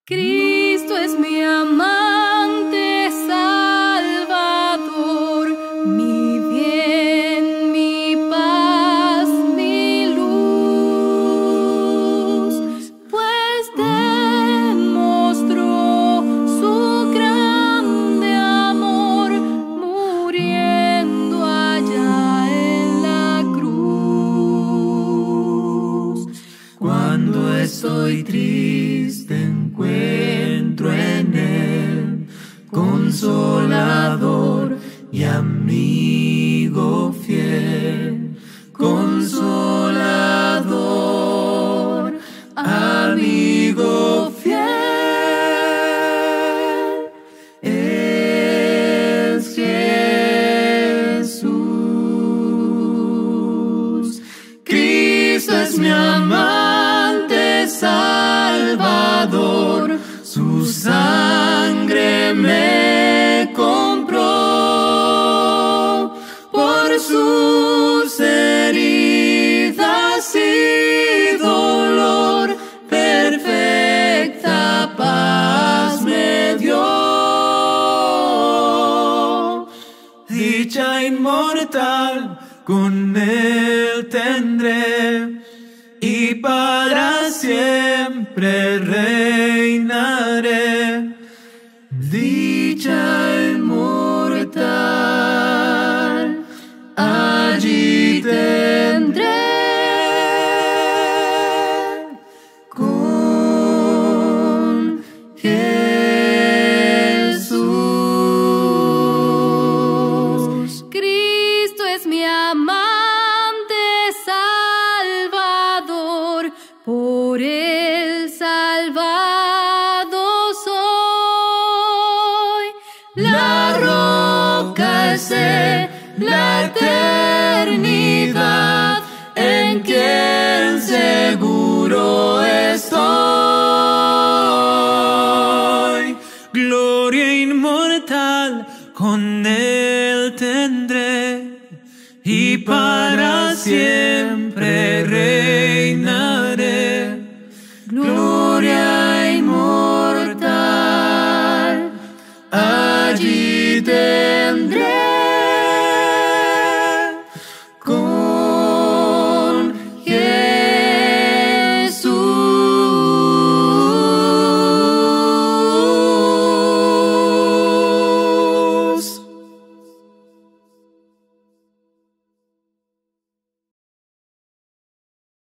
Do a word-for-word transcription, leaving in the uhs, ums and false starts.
Cristo es mi amante Salvador, mi bien, mi paz, mi luz, pues demostró su grande amor muriendo allá en la cruz. Cuando estoy triste encuentro en Él consolador y amigo fiel. Consolador, amigo fiel. Es Jesús. Cristo es mi amante Salvador, su sangre me compró, por sus heridas y dolor, perfecta paz me dio. Dicha inmortal con Él tendré, y para siempre reinaré. Dicha inmortal allí tendré con Jesús. Cristo es mi amante Salvador, por Él salvado soy. La roca es Él, la eternidad, en quien seguro estoy. Gloria inmortal con Él tendré, y para siempre reinaré.